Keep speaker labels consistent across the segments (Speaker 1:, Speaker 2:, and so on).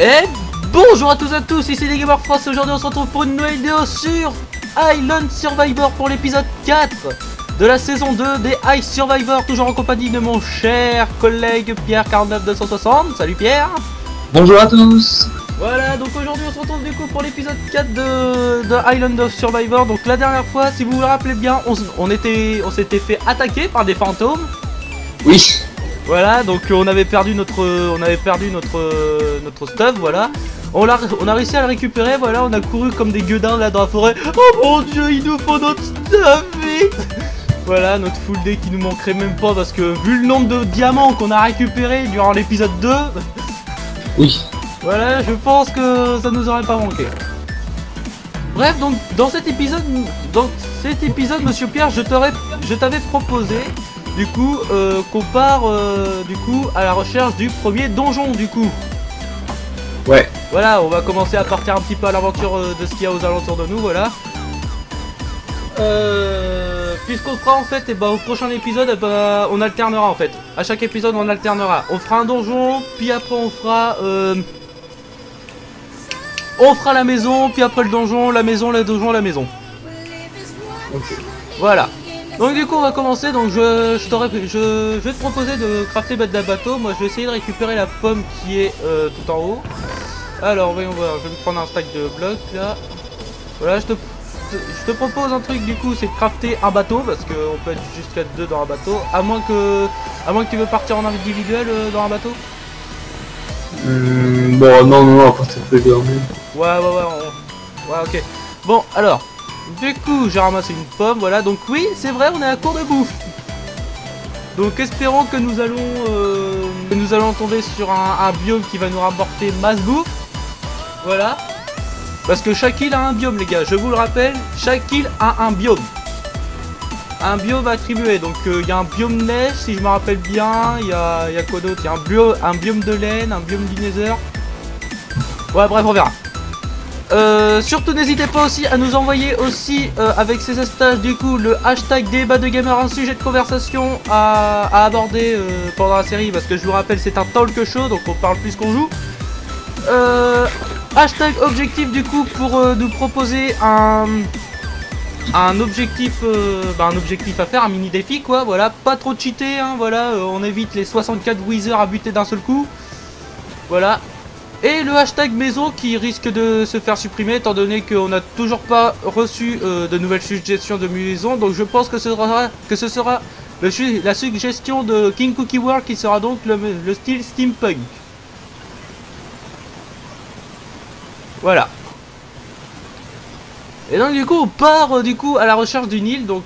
Speaker 1: Et bonjour à tous ici les Gamers France. Aujourd'hui on se retrouve pour une nouvelle vidéo sur Island Survivor pour l'épisode 4 de la saison 2 des Ice Survivor, toujours en compagnie de mon cher collègue Pierre 49260. Salut Pierre.
Speaker 2: Bonjour à tous.
Speaker 1: Voilà, donc aujourd'hui on se retrouve du coup pour l'épisode 4 de Island of Survivor. Donc la dernière fois, si vous vous rappelez bien, on s'était fait attaquer par des fantômes.
Speaker 2: Oui.
Speaker 1: Voilà, donc on avait perdu notre stuff, voilà. On a réussi à le récupérer, voilà, on a couru comme des gueudins là dans la forêt. Oh mon dieu, il nous faut notre stuff, vite. Voilà, notre full day qui nous manquerait même pas parce que vu le nombre de diamants qu'on a récupéré durant l'épisode 2.
Speaker 2: Oui.
Speaker 1: Voilà, je pense que ça nous aurait pas manqué. Bref, donc dans cet épisode, monsieur Pierre, je t'avais proposé du coup qu'on part du coup à la recherche du premier donjon du coup.
Speaker 2: Ouais.
Speaker 1: Voilà, on va commencer à partir un petit peu à l'aventure de ce qu'il y a aux alentours de nous, voilà. Puisqu'on fera en fait, et bah, au prochain épisode, bah, on alternera en fait. À chaque épisode on alternera. On fera un donjon, puis après on fera la maison, puis après le donjon, la maison, le donjon, la maison.
Speaker 2: Ok.
Speaker 1: Voilà. Donc du coup on va commencer, donc je vais te proposer de crafter d'un bateau. Moi je vais essayer de récupérer la pomme qui est tout en haut. Alors voyons voir, je vais me prendre un stack de blocs là. Voilà, je te propose un truc du coup, c'est de crafter un bateau, parce qu'on peut être jusqu'à 2 dans un bateau. À moins que tu veux partir en individuel dans un bateau.
Speaker 2: Bon, non, après ça peut dormir.
Speaker 1: Ouais, ok. Bon, alors, du coup, j'ai ramassé une pomme, voilà. Donc oui, c'est vrai, on est à court de bouffe. Donc espérons que nous allons tomber sur un biome qui va nous rapporter masse bouffe. Voilà. Parce que chaque île a un biome, les gars. Je vous le rappelle, chaque île a un biome. Un biome attribué. Donc il y a un biome neige, si je me rappelle bien. Il y a quoi d'autre? Il y a un biome de laine, un biome du nether. Ouais, bref, on verra. Surtout n'hésitez pas aussi à nous envoyer aussi avec ces stages du coup le hashtag débat de gamer, un sujet de conversation à aborder pendant la série, parce que je vous rappelle c'est un talk show donc on parle plus qu'on joue. Hashtag objectif du coup pour nous proposer un objectif à faire, un mini défi quoi, voilà, pas trop cheaté hein, voilà, on évite les 64 wizards à buter d'un seul coup. Voilà. Et le hashtag maison qui risque de se faire supprimer étant donné qu'on n'a toujours pas reçu de nouvelles suggestions de maison. Donc je pense que ce sera la suggestion de King Cookie World qui sera donc le style steampunk. Voilà. Et donc du coup on part du coup à la recherche d'une île. Donc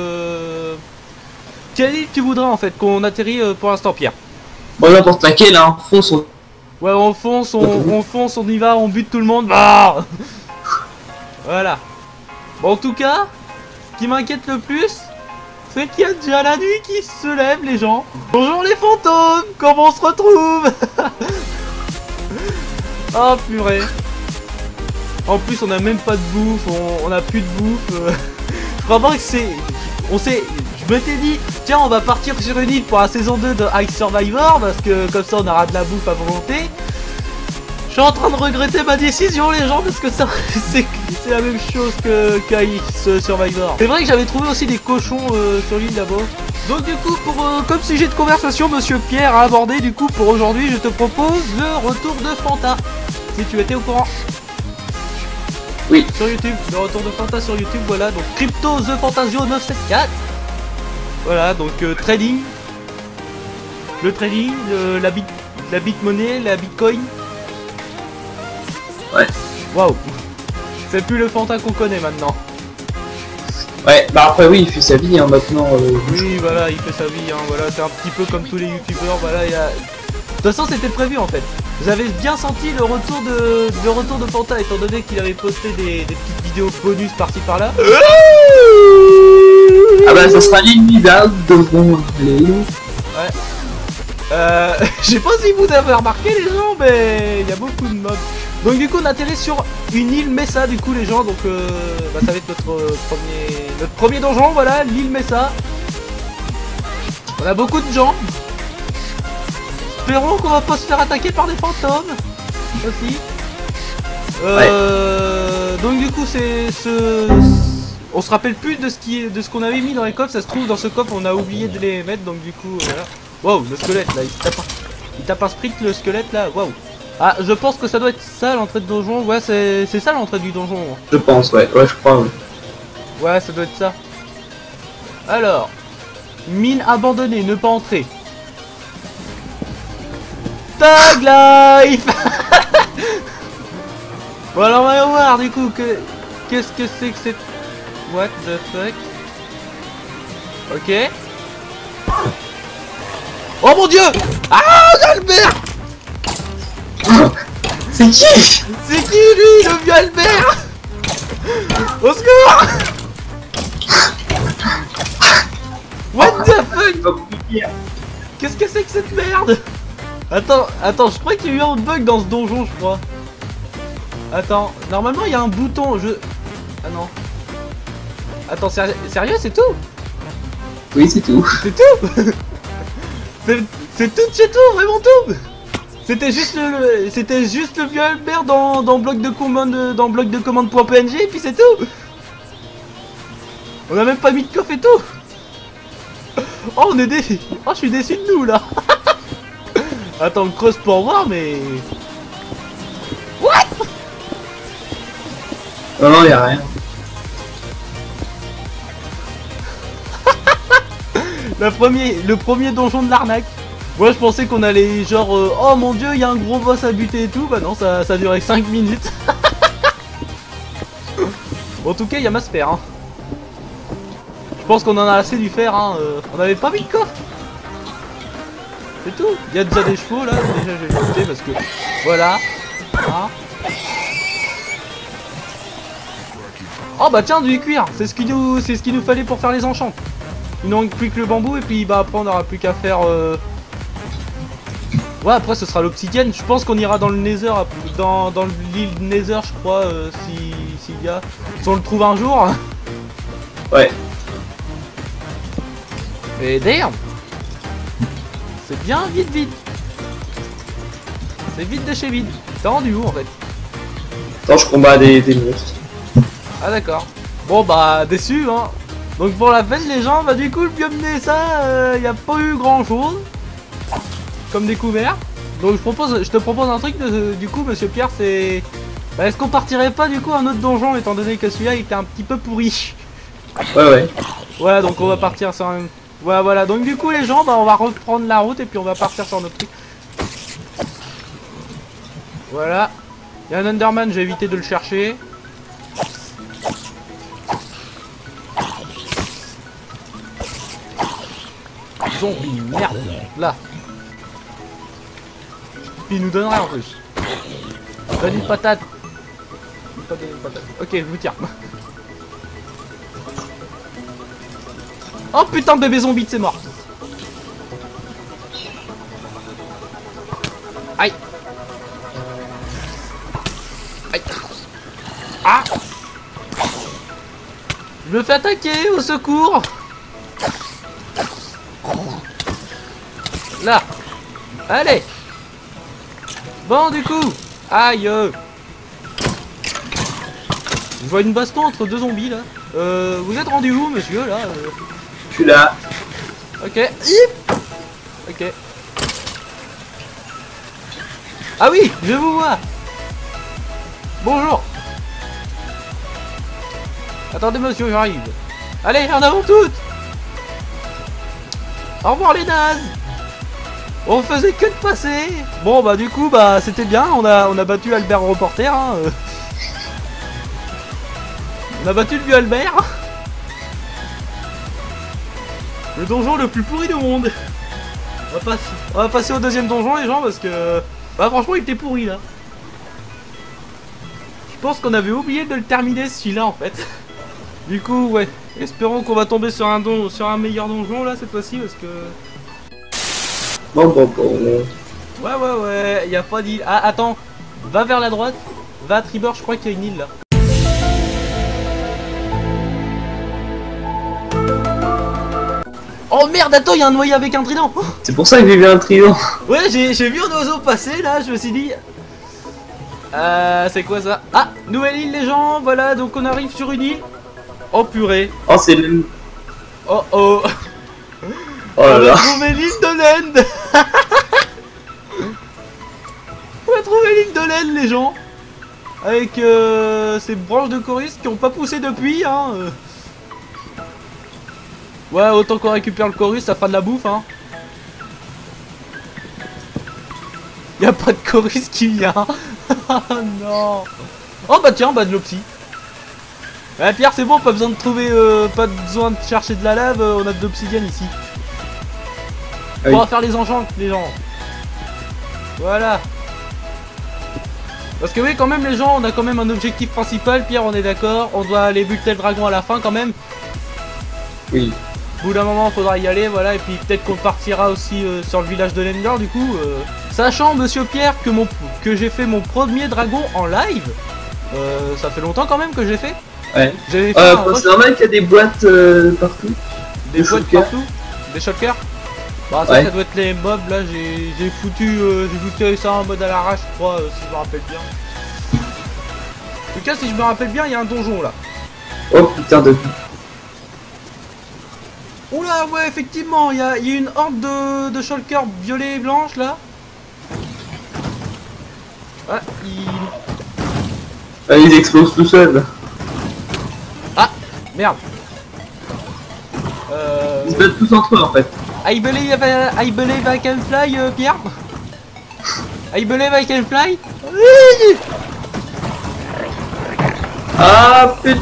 Speaker 1: quelle île tu voudrais en fait qu'on atterrit pour l'instant Pierre?
Speaker 2: Bon, n'importe laquelle, hein, fonce.
Speaker 1: Ouais, on fonce, on y va, on bute tout le monde. Bah voilà. Bon, en tout cas, ce qui m'inquiète le plus, c'est qu'il y a déjà la nuit qui se lève, les gens. Bonjour les fantômes, comment on se retrouve? Oh purée. En plus, on a même pas de bouffe, on a plus de bouffe. Je crois pas que c'est... Je m'étais dit, tiens, on va partir sur une île pour la saison 2 de Ice Survivor, parce que comme ça on aura de la bouffe à volonté. Je suis en train de regretter ma décision, les gens, parce que ça c'est la même chose que Ice Survivor. C'est vrai que j'avais trouvé aussi des cochons sur l'île là-bas. Donc du coup, comme sujet de conversation, monsieur Pierre a abordé, du coup, pour aujourd'hui, je te propose le retour de Fanta. Si tu étais au courant.
Speaker 2: Oui.
Speaker 1: Sur YouTube, le retour de Fanta sur YouTube, voilà, donc Crypto The Fantasio 974. Voilà, donc trading. Le trading, la monnaie, la bitcoin.
Speaker 2: Ouais.
Speaker 1: Waouh. Je fais plus le Fanta qu'on connaît maintenant.
Speaker 2: Ouais, bah après oui, il fait sa vie hein, maintenant.
Speaker 1: Oui, voilà, il fait sa vie, hein, voilà, c'est un petit peu comme tous les youtubeurs, voilà, il y a... De toute façon, c'était prévu en fait. Vous avez bien senti le retour de Fanta, étant donné qu'il avait posté des petites vidéos bonus par-ci par-là.
Speaker 2: Ah bah ça sera l'inusable devant les...
Speaker 1: Ouais. Je sais pas si vous avez remarqué les gens, mais il y a beaucoup de mobs. Donc du coup on atterrit sur une île Mesa du coup les gens, donc bah, ça va être notre premier donjon, voilà, l'île Mesa. On a beaucoup de gens. Espérons qu'on va pas se faire attaquer par des fantômes. aussi.
Speaker 2: Ouais.
Speaker 1: Donc du coup c'est on se rappelle plus de ce qu'on avait mis dans les coffres. Ça se trouve dans ce coffre on a oublié de les mettre. Donc du coup voilà. Waouh, le squelette là, il tape un sprint le squelette là. Waouh. Ah, je pense que ça doit être ça l'entrée de donjon. Ouais, c'est ça l'entrée du donjon.
Speaker 2: Je pense, ouais, je crois. Ouais.
Speaker 1: Ouais, ça doit être ça. Alors, mine abandonnée, ne pas entrer. Tag life. Bon alors on va voir du coup qu'est-ce que c'est que cette... What the fuck. Ok. Oh mon dieu. Ah Albert.
Speaker 2: C'est qui?
Speaker 1: C'est qui lui, le vieux Albert? Au secours. What the fuck. Qu'est-ce que c'est que cette merde? Attends, je crois qu'il y a eu un bug dans ce donjon, je crois. Attends, normalement il y a un bouton, Ah non. Attends, sérieux, c'est tout?
Speaker 2: Oui, c'est tout.
Speaker 1: C'est tout. C'est tout, vraiment tout. C'était juste le vieux Albert dans bloc de commande.png et puis c'est tout. On a même pas mis de coffre et tout. Oh, on est déçu. Oh, je suis déçu de nous là. Attends, on creuse pour voir, mais... What?
Speaker 2: Non, y a rien.
Speaker 1: Le premier donjon de l'arnaque. Moi je pensais qu'on allait genre oh mon dieu il y a un gros boss à buter et tout. Bah non ça a duré 5 minutes. En tout cas il y a ma sphère hein. Je pense qu'on en a assez du faire hein. On avait pas mis de coffre. C'est tout. Il y a déjà des chevaux là. Déjà je vais les buter parce que voilà hein. Oh bah tiens du cuir. C'est ce qu'il nous fallait pour faire les enchants. Il nous manque plus que le bambou et puis bah après on aura plus qu'à faire ouais après ce sera l'obsidienne. Je pense qu'on ira dans le nether, dans l'île nether je crois s'il y a. Si on le trouve un jour.
Speaker 2: Ouais.
Speaker 1: Et damn. C'est bien vite. C'est vite de chez vide. T'es rendu où en fait?
Speaker 2: Attends, je combats des monstres.
Speaker 1: Ah d'accord. Bon bah déçu hein. Donc pour la peine les gens, bah du coup le biome ça, y a pas eu grand chose comme découvert. Donc je te propose un truc du coup monsieur Pierre, c'est... Bah, est-ce qu'on partirait pas du coup à un autre donjon étant donné que celui-là il était un petit peu pourri?
Speaker 2: Ouais.
Speaker 1: Voilà donc on va partir sur un... Ouais voilà donc du coup les gens, bah on va reprendre la route et puis on va partir sur notre truc. Voilà. Il y a un Enderman, j'ai évité de le chercher. Zombie, merde, là. Puis il nous donne rien en plus. Donne une patate. Pas donner une patate. Ok, je vous tiens. Oh putain, bébé zombie, c'est mort. Aïe. Aïe. Ah. Je me fais attaquer, au secours. Là. Allez. Bon du coup. Aïe. Je vois une baston entre deux zombies là. Vous êtes rendu où monsieur là
Speaker 2: Je suis là.
Speaker 1: Ok. Ok. Ah oui, je vous vois. Bonjour. Attendez monsieur, j'arrive. Allez, en avant toutes. Au revoir les nazes. On faisait que de passer. Bon bah du coup bah c'était bien. On a battu Albert Reporter hein. On a battu le vieux Albert. Le donjon le plus pourri du monde. On va passer au deuxième donjon les gens parce que... Bah franchement il était pourri là. Je pense qu'on avait oublié de le terminer celui-là en fait. Du coup ouais. Espérons qu'on va tomber sur un meilleur donjon là cette fois-ci parce que...
Speaker 2: Bon.
Speaker 1: Ouais, y a pas d'île. Ah attends, va vers la droite, va à tribord, je crois qu'il y a une île là. Oh merde, attends, il y a un noyau avec un trident.
Speaker 2: C'est pour ça que j'ai vu un trident.
Speaker 1: Ouais, j'ai vu un oiseau passer là, je me suis dit... C'est quoi ça? Ah, nouvelle île les gens, voilà, donc on arrive sur une île. Oh purée.
Speaker 2: Oh, c'est le...
Speaker 1: Oh oh.
Speaker 2: Oh là
Speaker 1: On
Speaker 2: là.
Speaker 1: a trouvé l'île de l'Inde. On a trouvé l'île de l'Inde les gens. Avec ces branches de coris qui ont pas poussé depuis hein. Ouais, autant qu'on récupère le coris, ça fera de la bouffe hein. Y'a pas de coris qui vient. Non. Oh bah tiens, bah de l'opsie. Ouais, Pierre, c'est bon, pas besoin de trouver, pas besoin de chercher de la lave, on a de l'obsidienne ici.
Speaker 2: Ah oui.
Speaker 1: On va faire les enchantes, les gens. Voilà. Parce que oui, quand même, les gens, on a quand même un objectif principal. Pierre, on est d'accord. On doit aller buter le dragon à la fin, quand même.
Speaker 2: Oui.
Speaker 1: Au bout d'un moment, faudra y aller, voilà. Et puis peut-être qu'on partira aussi sur le village de l'Ender, du coup. Sachant, monsieur Pierre, que j'ai fait mon premier dragon en live. Ça fait longtemps quand même que j'ai fait.
Speaker 2: Ouais.
Speaker 1: J'avais fait
Speaker 2: C'est normal qu'il y a des boîtes partout.
Speaker 1: des boîtes
Speaker 2: shulkers.
Speaker 1: partout. Des shulkers. Bah ça,
Speaker 2: Ouais.
Speaker 1: ça doit être les mobs là, j'ai foutu ça en mode à l'arrache je crois, si je me rappelle bien. En tout cas si je me rappelle bien il y a un donjon là.
Speaker 2: Oh putain de...
Speaker 1: Oula ouais effectivement il y a une horde de shulkers violets et blanches là. Ah
Speaker 2: Ah, ils explosent tout seuls.
Speaker 1: Ah merde.
Speaker 2: Ils se battent tous entre eux en fait.
Speaker 1: I believe I can fly Pierre. I believe I can fly. Oui.
Speaker 2: Ah putain.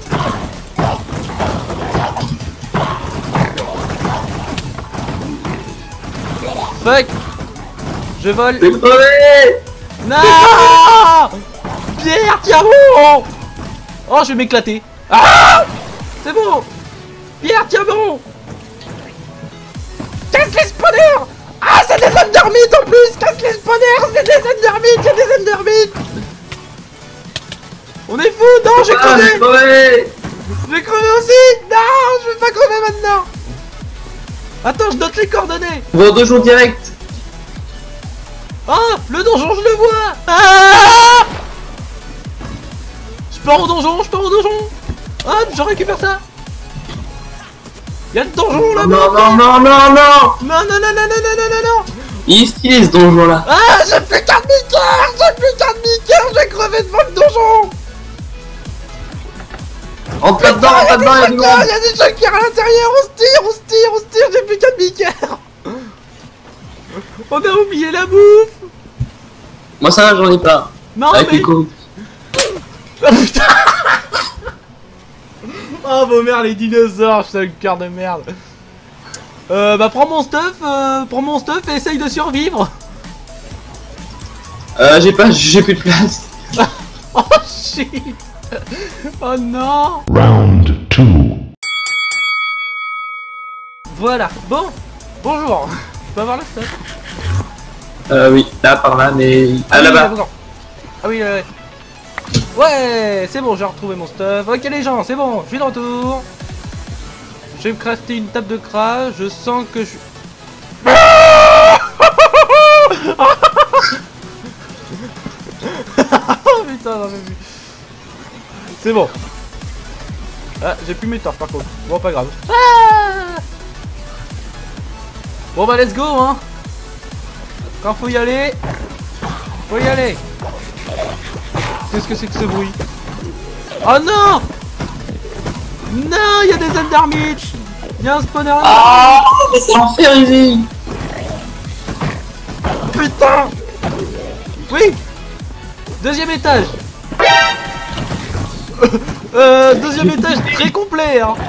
Speaker 1: Fuck. Je vole.
Speaker 2: C'est crevé.
Speaker 1: Non. Pierre, tiens bon. Oh je vais m'éclater. Ah. C'est bon. Pierre, tiens bon. Casse les spawners. Ah c'est des endermites en plus. Casse les spawners. C'est des endermites. Y'a des endermites. On est fou. Non j'ai
Speaker 2: Ah,
Speaker 1: crevé.
Speaker 2: c'est crevé.
Speaker 1: Je vais crever aussi. Non je vais pas crever maintenant. Attends je note les coordonnées.
Speaker 2: Vos deux jours direct.
Speaker 1: Ah le donjon je le vois. Ah je pars au donjon. Hop je récupère ça. Y'a le donjon là-bas.
Speaker 2: Non.
Speaker 1: Non.
Speaker 2: Il est stylé ce donjon là.
Speaker 1: Ah j'ai plus qu'un demi-cœur. J'ai crevé devant le donjon.
Speaker 2: Rentre pas dedans, rentre pas dedans, il y a du monde.
Speaker 1: Y'a des shulkers à l'intérieur. On se tire. J'ai plus qu'un demi-cœur. On a oublié la bouffe.
Speaker 2: Moi ça va, j'en ai pas.
Speaker 1: Non
Speaker 2: Avec
Speaker 1: mais...
Speaker 2: les coups.
Speaker 1: Oh putain. Oh vos mères les dinosaures, je suis le cœur de merde. Bah prends mon stuff et essaye de survivre.
Speaker 2: J'ai plus de place.
Speaker 1: Oh shit. Oh non.
Speaker 3: Round 2.
Speaker 1: Voilà, bon, bonjour. Je peux avoir le stuff?
Speaker 2: Oui, là par là, mais... Ah
Speaker 1: oui,
Speaker 2: là-bas.
Speaker 1: d'accord. Ah oui, ouais. Ouais, c'est bon, j'ai retrouvé mon stuff. Ok les gens, c'est bon, je suis de retour. Je vais me crafter une table de crash, je sens que je... Oh putain, j'en ai vu. C'est bon. Ah, j'ai plus mes torches par contre. Bon, pas grave. Ah bon bah let's go hein. Quand faut y aller, faut y aller. Qu'est-ce que c'est que ce bruit? Oh non. Non, il y a des endermites. Il y a un spawner.
Speaker 2: Ah, mais c'est l'enfer ici.
Speaker 1: Putain. Oui. Deuxième étage. Deuxième étage très complet hein.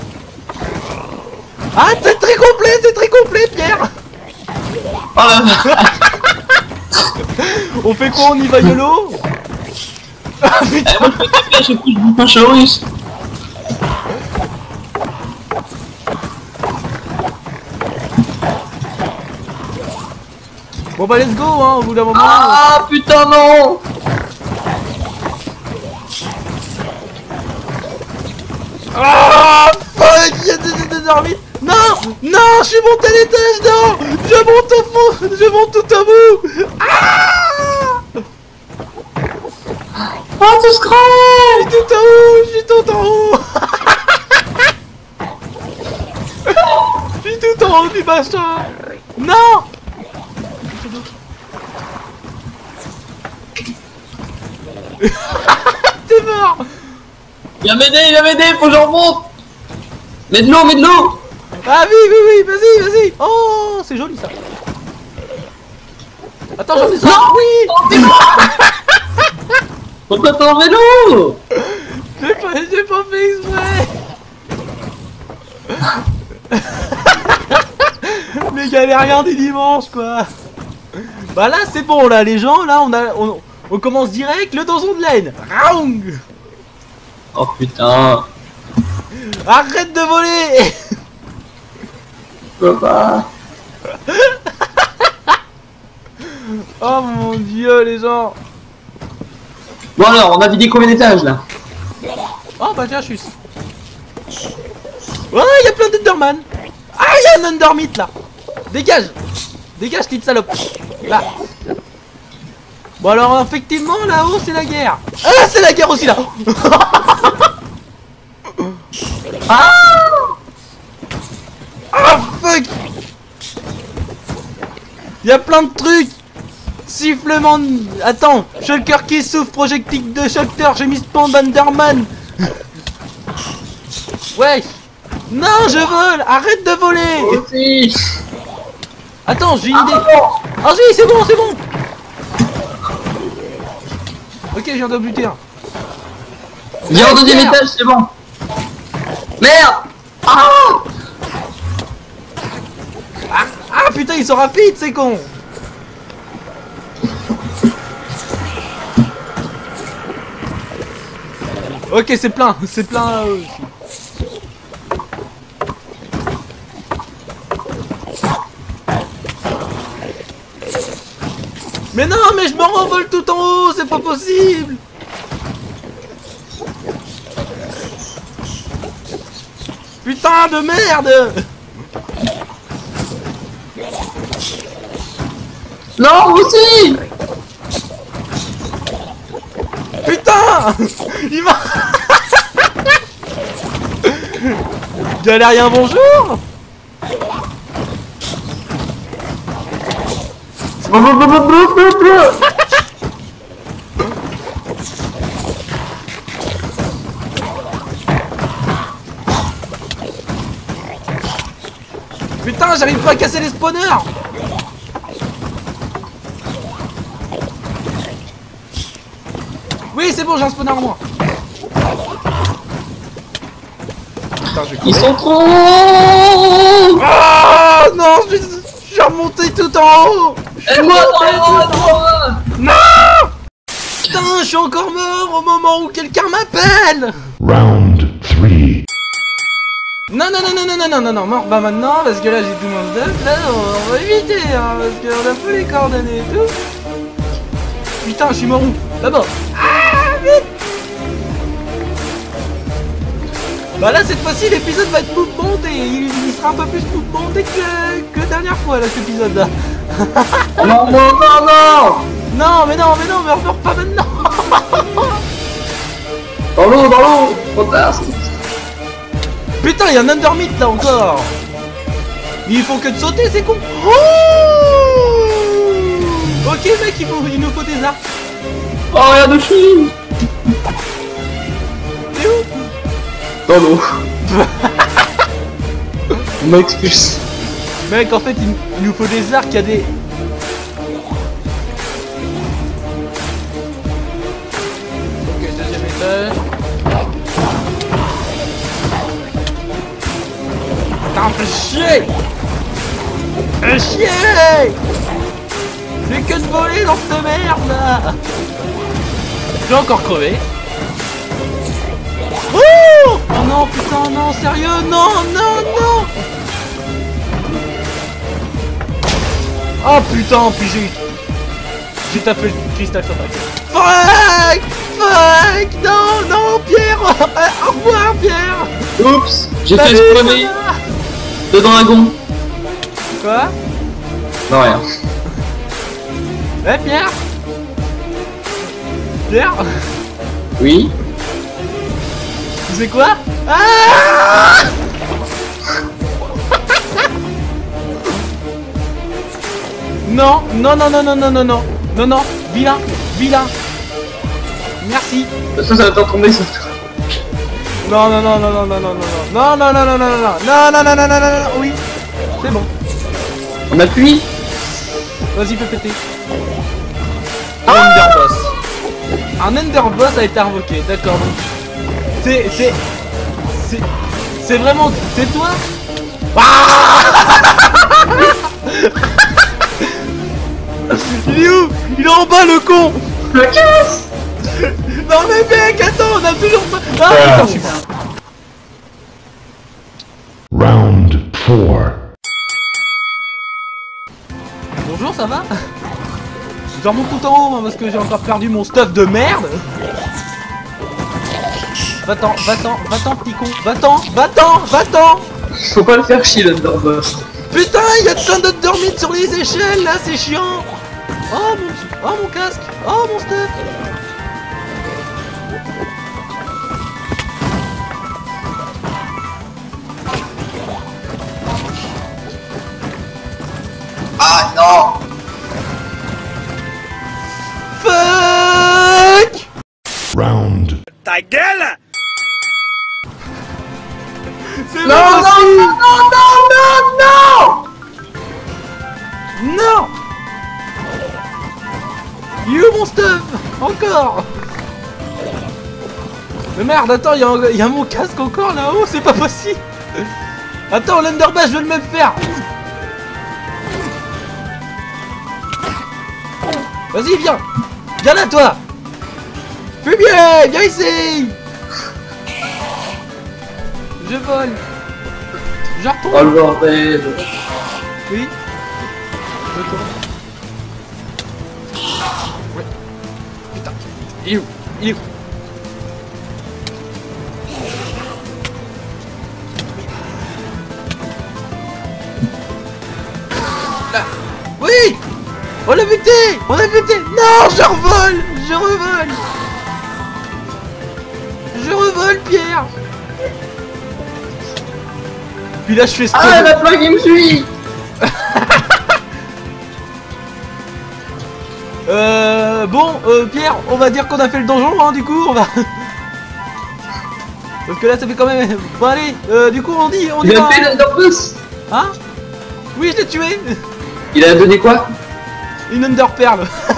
Speaker 1: Ah c'est très complet Pierre.
Speaker 2: Ah,
Speaker 1: On fait quoi? On y va YOLO? Ah putain.
Speaker 2: moi je fais café à chaque coup, je bouffe un chat russe.
Speaker 1: Bon bah let's go hein, au bout d'un moment.
Speaker 2: Ah putain non.
Speaker 1: Ah fuck, il y a des endermites. Non, je suis monté à l'étage, non. Je monte tout au bout. Ah
Speaker 2: Oh, tout scratch!
Speaker 1: Je suis tout en haut, je suis tout en haut. Je suis tout en haut du machin. Non. T'es mort.
Speaker 2: Viens m'aider, faut que j'en remonte! Mets de l'eau, mets de l'eau!
Speaker 1: Ah oui, vas-y, vas-y. Oh, c'est joli ça. Attends, j'en ai ça.
Speaker 2: Non.
Speaker 1: Oui.
Speaker 2: Pourquoi t'es en vélo?
Speaker 1: J'ai pas fait exprès. Les galériens du dimanche quoi. Bah là c'est bon là les gens là on commence direct le donjon de laine. Raoung.
Speaker 2: Oh putain.
Speaker 1: Arrête de voler.
Speaker 2: Je peux pas.
Speaker 1: Oh mon dieu les gens.
Speaker 2: Bon alors, on a vidé combien d'étages là?
Speaker 1: Oh bah tiens je suis. Oh il y a plein d'Enderman. Ah il y a un Endermite là. Dégage. Dégage petite salope. Là. Bon alors effectivement là-haut c'est la guerre. Ah c'est la guerre aussi là. Ah. Ah fuck. Il y a plein de trucs. Sifflement de... Attends, Shulker qui souffle, projectile de Shulker, j'ai mis spawn d'Enderman. Ouais. Non je vole. Arrête de voler.
Speaker 2: Aussi.
Speaker 1: Attends, j'ai une idée.
Speaker 2: Ah,
Speaker 1: Ah si, c'est bon, c'est bon. Ok, je viens de buter un.
Speaker 2: viens au deuxième
Speaker 1: Merde.
Speaker 2: étage, c'est bon. Merde. Ah.
Speaker 1: Ah putain, ils sont rapides, c'est con. Ok, c'est plein là aussi. Mais non, mais je me renvole tout en haut, c'est pas possible. Putain de merde.
Speaker 2: Non, vous aussi.
Speaker 1: Putain. Il m'a... Galérien, bonjour. Putain, j'arrive pas à casser les spawners. Oui, c'est bon, j'ai un spawner en moins. Putain, je vais
Speaker 2: Ils
Speaker 1: crever.
Speaker 2: sont trop.
Speaker 1: Ah non, je suis remonté tout en haut.
Speaker 2: Aide-moi, aide-moi.
Speaker 1: Non. Putain, je suis encore mort au moment où quelqu'un m'appelle.
Speaker 3: Round 3.
Speaker 1: Non, non, non, non, non, non, non, non, non, mort pas maintenant, parce que là j'ai tout mon stuff, là on va éviter, hein, parce qu'on a plus les coordonnées et tout. Putain, je suis mort où? Là-bas. Ah, vite. Bah là, cette fois-ci, l'épisode va être mouvementé, il sera un peu plus mouvementé que la dernière fois, là, cet épisode-là.
Speaker 2: Non, non, non, non.
Speaker 1: Non, mais on meurt pas maintenant.
Speaker 2: Dans l'eau, trop tard.
Speaker 1: Putain, il y a un Endermite là encore. Mais il faut que de sauter, c'est con. Oh, ok mec, il nous faut des arcs.
Speaker 2: Oh, regarde, je suis.
Speaker 1: T'es où?
Speaker 2: Dans l'eau. On m'expulse.
Speaker 1: Mec, en fait, il nous faut des arcs, il y a des... Ok, deuxième étage. Putain, fais chier. Fais chier. J'ai que de voler dans cette merde là. J'ai encore crevé. Oh, oh non, putain, non, sérieux, non, non, non. Oh putain, puis j'ai tapé le cristal sur ta gueule. Fuck. Fuck. Non, non, Pierre. Au revoir, Pierre.
Speaker 2: Oups, j'ai fait
Speaker 1: Salut,
Speaker 2: spawner
Speaker 1: Nana.
Speaker 2: deux dragons.
Speaker 1: Quoi?
Speaker 2: Non, rien.
Speaker 1: Eh, Pierre. Pierre.
Speaker 2: Oui.
Speaker 1: Tu sais quoi? Ah non, non, non, non, non, non, non, non, non, non, vilain, vilain. Merci.
Speaker 2: Ça va t'en tomber sur toi.
Speaker 1: Non, non, non, non, non, non, non, non, non, non, non, non, non, non, non, non, non, non, non, non, oui, c'est bon.
Speaker 2: On appuie.
Speaker 1: Vas-y, fais péter. Un Enderboss. Un Enderboss a été invoqué, d'accord. C'est vraiment... C'est toi? Il est où? Il est en bas, le con.
Speaker 2: Le casse.
Speaker 1: Non mais mec, attends, on a toujours pas... Ah putain, je suis bien.
Speaker 3: Round 4.
Speaker 1: Bonjour, ça va? Je remonte tout en haut, hein, parce que j'ai encore perdu mon stuff de merde. Va-t'en, va-t'en, va-t'en, petit con. Va-t'en, va-t'en, va-t'en.
Speaker 2: Faut pas le faire chier l'Underboss.
Speaker 1: Putain, il y a plein d'autres dormites sur les échelles, là, c'est chiant. Oh mon casque. Oh mon stuff.
Speaker 2: Ah non.
Speaker 1: Fuck.
Speaker 3: Round.
Speaker 4: Ta gueule!
Speaker 1: C'est
Speaker 2: Non,
Speaker 1: pas
Speaker 2: non,
Speaker 1: possible.
Speaker 2: non, non, non, non.
Speaker 1: Non. Il est où mon stuff? Encore. Mais merde, attends, il y a mon casque encore là-haut, c'est pas possible. Attends, l'Underbass, je vais le même faire. Vas-y, viens. Viens là, toi. Fais bien, viens ici. Je vole. Je retourne.
Speaker 2: Oh le bordel.
Speaker 1: Oui. Je tourne. Ouais. Putain. Il est où? Il est où? Là. Oui. On l'a buté. On l'a buté. Non, je revole. Je revole. Je revole, Pierre. Puis là, je fais ce que
Speaker 2: Ah,
Speaker 1: je-
Speaker 2: la plaque qui me suit.
Speaker 1: Bon, Pierre, on va dire qu'on a fait le donjon, hein, du coup, on va... Parce que là, ça fait quand même... Bon, allez, du coup, on dit
Speaker 2: Il
Speaker 1: va...
Speaker 2: a fait l'Underboss.
Speaker 1: Hein? Oui, je l'ai tué.
Speaker 2: Il a donné quoi?
Speaker 1: Une Underperle.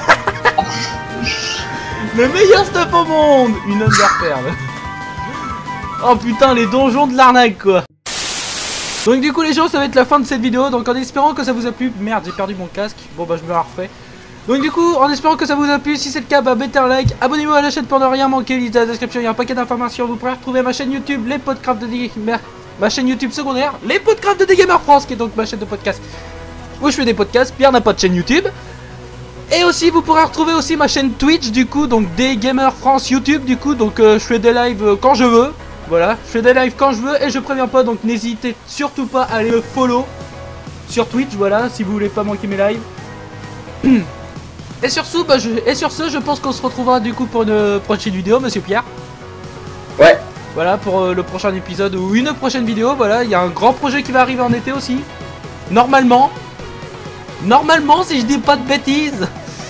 Speaker 1: Le meilleur stuff au monde. Une Underperle. Oh putain, les donjons de l'arnaque, quoi. Donc du coup les gens, ça va être la fin de cette vidéo. Donc en espérant que ça vous a plu. Merde, j'ai perdu mon casque. Bon bah je me la refais. Donc du coup, en espérant que ça vous a plu, si c'est le cas, bah mettez un like, abonnez-vous à la chaîne pour ne rien manquer, lisez la description, il y a un paquet d'informations, vous pourrez retrouver ma chaîne YouTube, les Podcraft de Gamer, ma chaîne YouTube secondaire, les Podcraft de Gamer France, qui est donc ma chaîne de podcast, où je fais des podcasts. Pierre n'a pas de chaîne YouTube. Et aussi, vous pourrez retrouver aussi ma chaîne Twitch, du coup, donc des Gamer France YouTube, du coup, donc je fais des lives quand je veux, voilà, je fais des lives quand je veux, et je préviens pas, donc n'hésitez surtout pas à aller me follow sur Twitch, voilà, si vous voulez pas manquer mes lives. Et sur ce, je pense qu'on se retrouvera du coup pour une prochaine vidéo, monsieur Pierre.
Speaker 2: Ouais.
Speaker 1: Voilà, pour le prochain épisode ou une prochaine vidéo. Voilà, il y a un grand projet qui va arriver en été aussi. Normalement, si je dis pas de bêtises.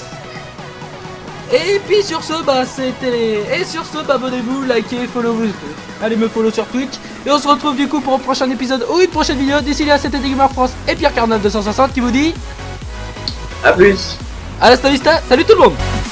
Speaker 1: Et puis sur ce, bah c'était... Et sur ce, bah abonnez-vous, likez, follow... Allez me follow sur Twitch. Et on se retrouve du coup pour un prochain épisode ou une prochaine vidéo. D'ici là, c'était Gamer France et Pierre Carnal 260 qui vous dit...
Speaker 2: A plus.
Speaker 1: À la vista, salut tout le monde.